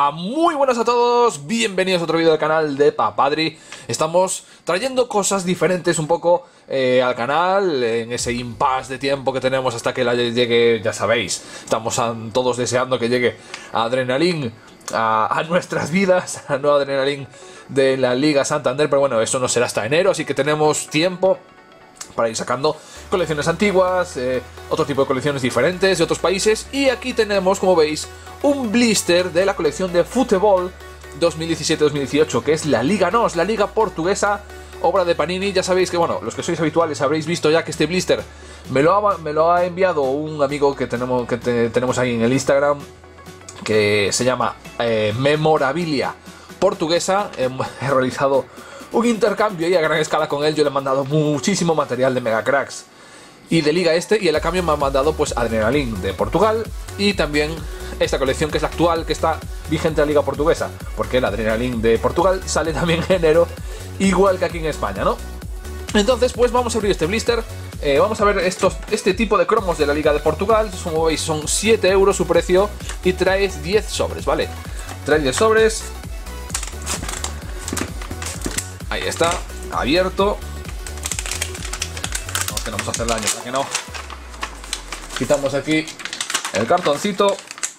Hola, muy buenas a todos, bienvenidos a otro vídeo del canal de Papadri. Estamos trayendo cosas diferentes un poco al canal en ese impasse de tiempo que tenemos hasta que llegue, ya sabéis. Estamos todos deseando que llegue Adrenalin a nuestras vidas, a nueva Adrenalin de la Liga Santander, pero bueno, eso no será hasta enero, así que tenemos tiempo para ir sacando colecciones antiguas, otro tipo de colecciones diferentes de otros países. Y aquí tenemos, como veis, un blister de la colección de Futebol 2017-2018, que es la Liga NOS, la Liga Portuguesa, obra de Panini. Ya sabéis que, bueno, los que sois habituales habréis visto ya que este blister me lo ha enviado un amigo que tenemos ahí en el Instagram, que se llama Memorabilia Portuguesa. He realizado un intercambio ahí a gran escala con él. Yo le he mandado muchísimo material de Mega Cracks y de Liga y él a cambio me ha mandado pues Adrenalin de Portugal y también esta colección que es la actual, que está vigente en la Liga Portuguesa, porque el Adrenalin de Portugal sale también en enero, igual que aquí en España, ¿no? Entonces pues vamos a abrir este blister. Vamos a ver este tipo de cromos de la Liga de Portugal. Como veis son 7 euros su precio y trae 10 sobres, ¿vale? Trae 10 sobres. Ahí está, abierto. No queremos hacer daño, ¿para que no? Quitamos aquí el cartoncito.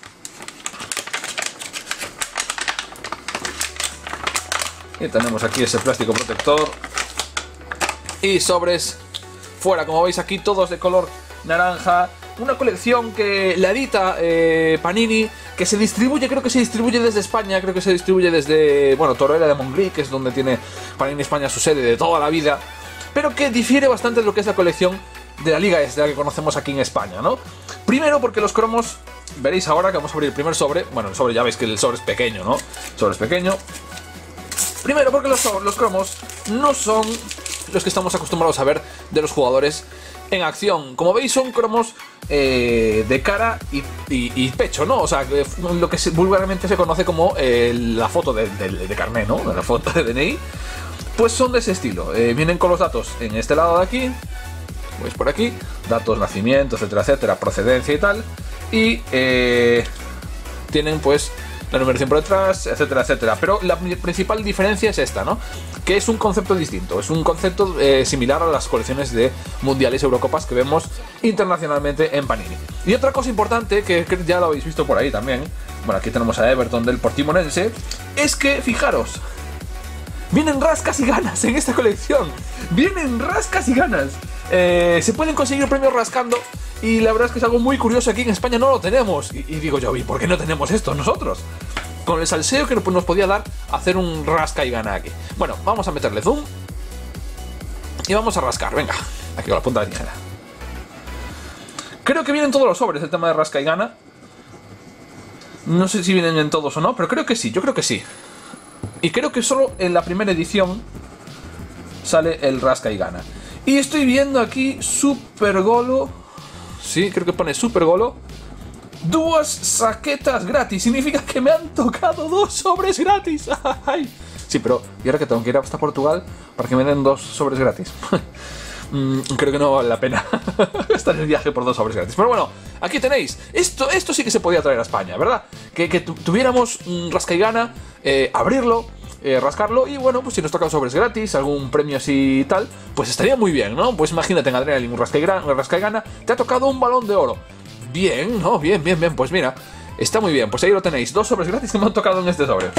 Y tenemos aquí ese plástico protector. Y sobres fuera, como veis aquí todos de color naranja. Una colección que la edita Panini, que se distribuye, creo que se distribuye desde España, creo que se distribuye desde, bueno, Torroella de Montgrí, que es donde tiene Panini España su sede de toda la vida, pero que difiere bastante de lo que es la colección de la Liga la que conocemos aquí en España, ¿no? Primero porque los cromos, veréis ahora que vamos a abrir el primer sobre. Bueno, el sobre ya veis que el sobre es pequeño, ¿no? El sobre es pequeño. Primero porque los cromos no son los que estamos acostumbrados a ver de los jugadores en acción. Como veis son cromos de cara y pecho, ¿no? O sea, lo que vulgarmente se conoce como la foto de carné, ¿no? La foto de DNI. Pues son de ese estilo. Vienen con los datos en este lado de aquí. Veis por aquí. Datos, nacimiento, etcétera, etcétera, procedencia y tal. Y tienen pues la numeración por detrás, etcétera, etcétera. Pero la principal diferencia es esta, ¿no? Que es un concepto distinto. Es un concepto similar a las colecciones de mundiales y Eurocopas que vemos internacionalmente en Panini. Y otra cosa importante, que ya lo habéis visto por ahí también, bueno, aquí tenemos a Everton del Portimonense, es que, fijaros, vienen rascas y ganas en esta colección. Vienen rascas y ganas. Se pueden conseguir premios rascando. Y la verdad es que es algo muy curioso, aquí en España no lo tenemos. Y digo yo, ¿y por qué no tenemos esto nosotros? Con el salseo que nos podía dar hacer un rasca y gana aquí. Bueno, vamos a meterle zoom. Y vamos a rascar, venga. Aquí con la punta de la tijera. Creo que vienen todos los sobres el tema de rasca y gana. No sé si vienen en todos o no, pero creo que sí, yo creo que sí. Y creo que solo en la primera edición sale el rasca y gana. Y estoy viendo aquí Super Golo. Sí, creo que pone Super Golo. 2 saquetas gratis. Significa que me han tocado 2 sobres gratis. ¡Ay! Sí, pero ¿y ahora que tengo que ir hasta Portugal para que me den 2 sobres gratis? Creo que no vale la pena estar en el viaje por 2 sobres gratis. Pero bueno, aquí tenéis. Esto sí que se podía traer a España, ¿verdad? Que tuviéramos rasca y gana, abrirlo, rascarlo y bueno, pues si nos tocan sobres gratis, algún premio así y tal, pues estaría muy bien, ¿no? Pues imagínate en Adrenalin un rasca y gana, te ha tocado un balón de oro. Bien, ¿no? Bien, pues mira, está muy bien. Pues ahí lo tenéis, 2 sobres gratis que me han tocado en este sobre.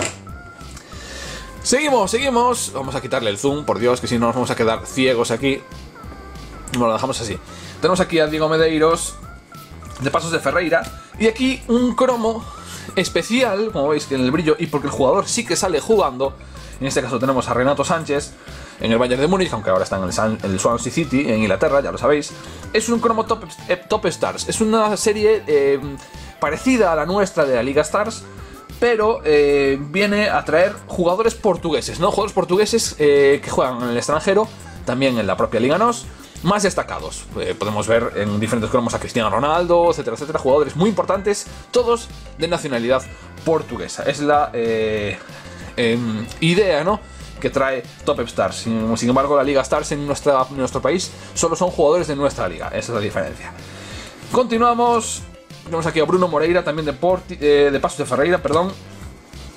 Seguimos. Vamos a quitarle el zoom, por Dios, que si no nos vamos a quedar ciegos aquí. Bueno, lo dejamos así. Tenemos aquí a Diego Medeiros de Pasos de Ferreira. Y aquí un cromo especial, como veis que en el brillo, y porque el jugador sí que sale jugando. En este caso tenemos a Renato Sánchez en el Bayern de Múnich, aunque ahora está en el Swansea City, en Inglaterra, ya lo sabéis. Es un cromo Top Stars. Es una serie parecida a la nuestra de la Liga Stars, pero viene a traer jugadores portugueses, ¿no? Jugadores portugueses que juegan en el extranjero, también en la propia Liga NOS, más destacados. Podemos ver en diferentes cromos a Cristiano Ronaldo, etcétera, etcétera, jugadores muy importantes, todos de nacionalidad portuguesa. Es la idea, ¿no?, que trae Top Stars. Sin embargo, la Liga Stars en nuestro país solo son jugadores de nuestra liga. Esa es la diferencia. Continuamos. Tenemos aquí a Bruno Moreira, también de Pasos de Ferreira, perdón.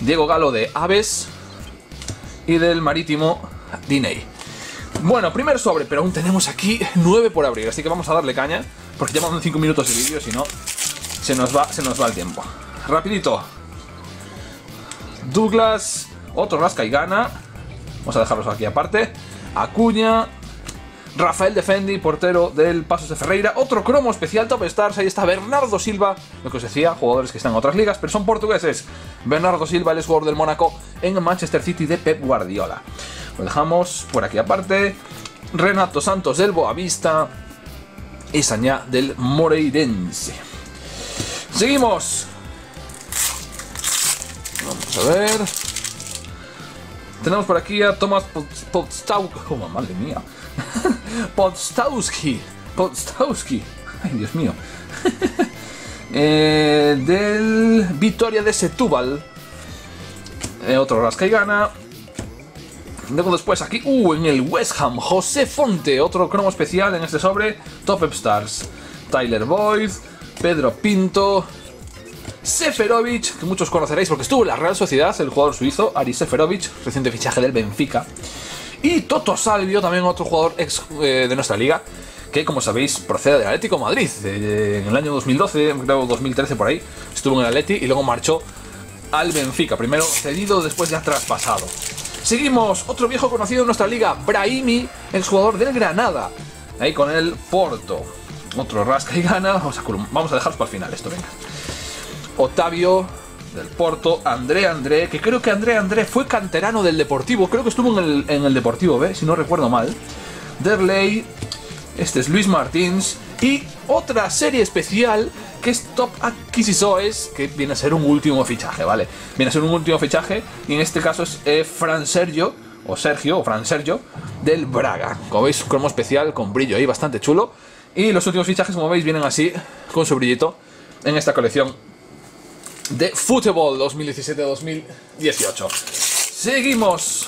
Diego Galo de Aves y del Marítimo Diney. Bueno, primer sobre, pero aún tenemos aquí 9 por abrir, así que vamos a darle caña, porque llevamos 5 minutos de vídeo, si no, se nos va el tiempo. Rapidito. Douglas, otro rasca y gana. Vamos a dejarlos aquí aparte. Acuña, Rafael Defendi, portero del Paços de Ferreira. Otro cromo especial Top Stars. Ahí está Bernardo Silva, lo que os decía, jugadores que están en otras ligas, pero son portugueses. Bernardo Silva, el jugador del Mónaco en Manchester City de Pep Guardiola. Lo dejamos por aquí aparte. Renato Santos del Boavista y Sañá del Moreirense. Seguimos. Vamos a ver. Tenemos por aquí a Tomasz Podstawski. Oh, madre mía. Podstawski. Ay, Dios mío. Del Vitória de Setúbal. Otro rasca y gana. Luego después aquí, en el West Ham, José Fonte, otro cromo especial en este sobre, Top Stars. Tyler Boyd, Pedro Pinto, Seferovic, que muchos conoceréis porque estuvo en la Real Sociedad, el jugador suizo, Aris Seferovic, reciente fichaje del Benfica. Y Toto Salvio, también otro jugador ex de nuestra liga, que como sabéis procede del Atlético de Madrid. En el año 2012, creo 2013 por ahí, estuvo en el Atleti y luego marchó al Benfica. Primero cedido, después ya traspasado. Seguimos, otro viejo conocido en nuestra liga, Brahimi, exjugador del Granada, ahí con el Porto. Otro rasca y gana, vamos a dejarlos para el final esto, venga. Otavio, del Porto, André, que creo que André fue canterano del Deportivo, creo que estuvo en el Deportivo B, si no recuerdo mal. Derley, este es Luis Martins, y otra serie especial que es Top Adquisições, que viene a ser un último fichaje, ¿vale? Viene a ser un último fichaje, y en este caso es Fran Sergio del Braga. Como veis, un cromo especial con brillo ahí, bastante chulo. Y los últimos fichajes, como veis, vienen así, con su brillito, en esta colección de Fútbol 2017-2018. Seguimos.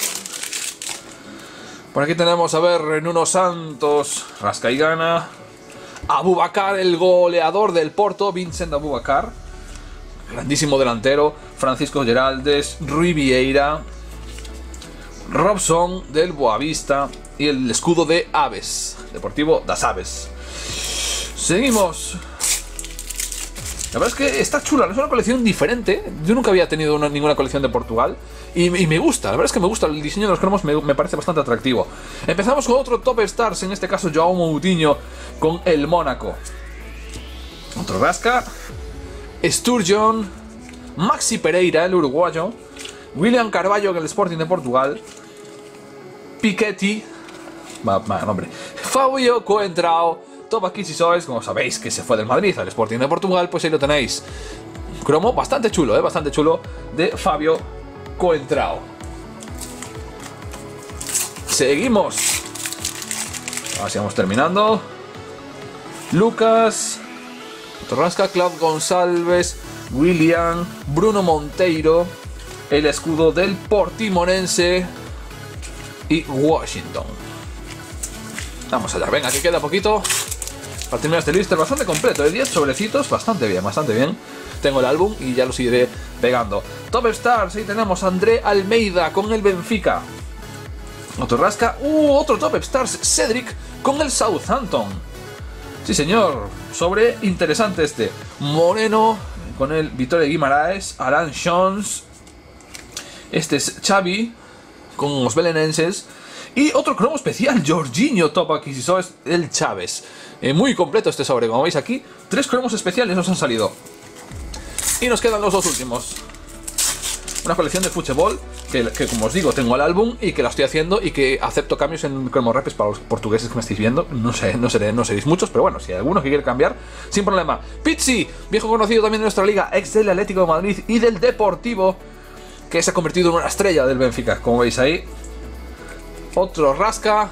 Por aquí tenemos, a ver, Nuno Santos, rasca y gana. Aboubakar, el goleador del Porto, Vincent Aboubakar, grandísimo delantero. Francisco Geraldes, Rui Vieira, Robson del Boavista y el escudo de Aves, Deportivo das Aves. Seguimos. La verdad es que está chula, es una colección diferente. Yo nunca había tenido ninguna colección de Portugal y me gusta, la verdad es que me gusta. El diseño de los cromos me parece bastante atractivo. Empezamos con otro Top Stars, en este caso João Moutinho con el Mónaco. Otro rasca. Sturgeon, Maxi Pereira, el uruguayo, William Carvalho en el Sporting de Portugal, Piketty, nombre, Fabio Coentrao, Top Adquisições, como sabéis que se fue del Madrid al Sporting de Portugal, pues ahí lo tenéis. Cromo bastante chulo, bastante chulo, de Fabio Coentrao. Seguimos. Ahora sí vamos terminando. Lucas, Torrasca, Claude González, William, Bruno Monteiro, el escudo del Portimonense y Washington. Vamos allá, venga, que queda poquito para terminar este lister bastante completo, 10 sobrecitos, bastante bien. Tengo el álbum y ya los iré pegando. Top Stars, ahí tenemos a André Almeida con el Benfica. Otro rasca, otro Top Stars, Cedric con el Southampton. Sí señor, sobre interesante este. Moreno con el Vitória de Guimarães, Alan Jones. Este es Xavi con los belenenses. Y otro cromo especial, Jorginho Top Adquisições, el Chávez. Muy completo este sobre, como veis aquí. 3 cromos especiales nos han salido. Y nos quedan los dos últimos. Una colección de fútbol que como os digo, tengo el álbum y que la estoy haciendo y que acepto cambios en cromo repes para los portugueses que me estáis viendo. No seréis muchos, pero bueno, si hay alguno que quiere cambiar, sin problema. Pizzi, viejo conocido también de nuestra liga, ex del Atlético de Madrid y del Deportivo, que se ha convertido en una estrella del Benfica, como veis ahí. Otro rasca.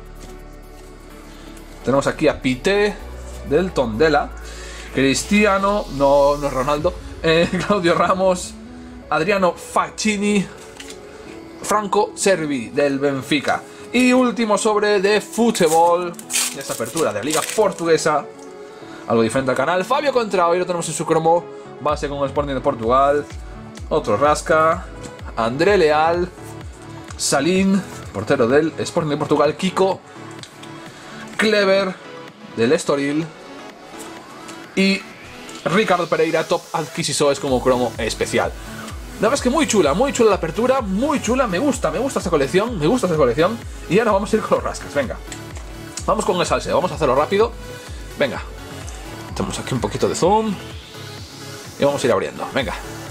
Tenemos aquí a Pité del Tondela, Cristiano, no es Ronaldo, Claudio Ramos, Adriano Facchini, Franco Cervi del Benfica. Y último sobre de fútbol, de esta apertura de la liga portuguesa, algo diferente al canal, Fabio Coentrao, y lo tenemos en su cromo base con el Sporting de Portugal. Otro rasca. André Leal. Salín, portero del Sporting de Portugal. Kiko. Clever, del Estoril. Y Ricardo Pereira, top adquisiciones como cromo especial. La verdad es que muy chula la apertura, muy chula, me gusta esta colección, Y ahora vamos a ir con los rascas, venga. Vamos con el salseo, vamos a hacerlo rápido. Venga, tenemos aquí un poquito de zoom. Y vamos a ir abriendo, venga.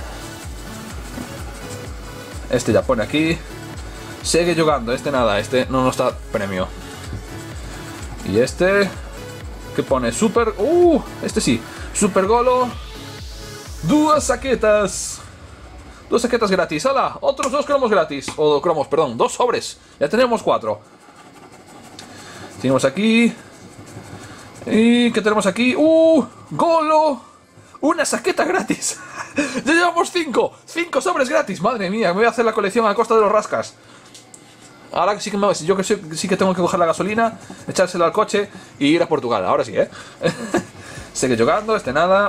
Este ya pone aquí. Sigue jugando, este nada, este no nos da premio. Y este, ¿qué pone? Super, este sí, super golo. Dos saquetas gratis, ¡hala! Otros 2 cromos gratis, o cromos, perdón, 2 sobres. Ya tenemos 4. Seguimos aquí. ¿Y qué tenemos aquí? Golo. Una saqueta gratis. Ya llevamos 5 sobres gratis, madre mía, me voy a hacer la colección a costa de los rascas. Ahora sí que sí que tengo que coger la gasolina, echársela al coche y ir a Portugal. Ahora sí, Sigue jugando, este nada.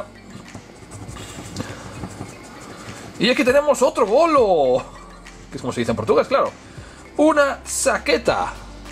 Y aquí tenemos otro golo. Que es como se dice en portugués, claro. Una saqueta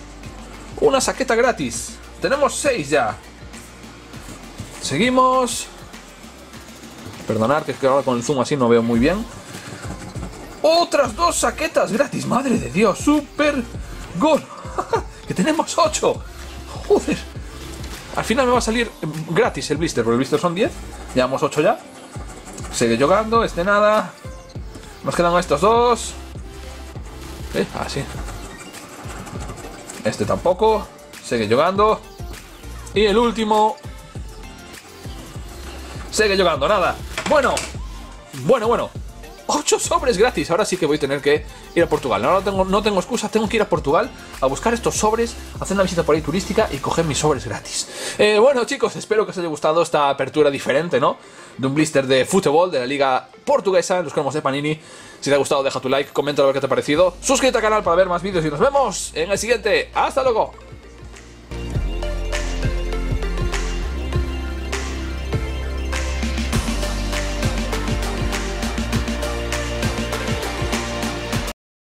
gratis. Tenemos 6 ya. Seguimos. Perdonad, que es que ahora con el zoom así no veo muy bien. Otras 2 saquetas gratis, madre de Dios, super gol. Que tenemos 8. Joder. Al final me va a salir gratis el blister, porque el blister son 10. Llevamos 8 ya. Sigue jugando, este nada. Nos quedan estos 2. Sí. Este tampoco. Sigue jugando. Y el último. Sigue jugando, nada. Bueno. 8 sobres gratis. Ahora sí que voy a tener que ir a Portugal. No tengo excusa. Tengo que ir a Portugal a buscar estos sobres, hacer una visita por ahí turística y coger mis sobres gratis. Bueno, chicos, espero que os haya gustado esta apertura diferente, ¿no? De un blister de fútbol de la liga portuguesa en los cromos de Panini. Si te ha gustado, deja tu like, comenta a ver qué te ha parecido. Suscríbete al canal para ver más vídeos y nos vemos en el siguiente. ¡Hasta luego!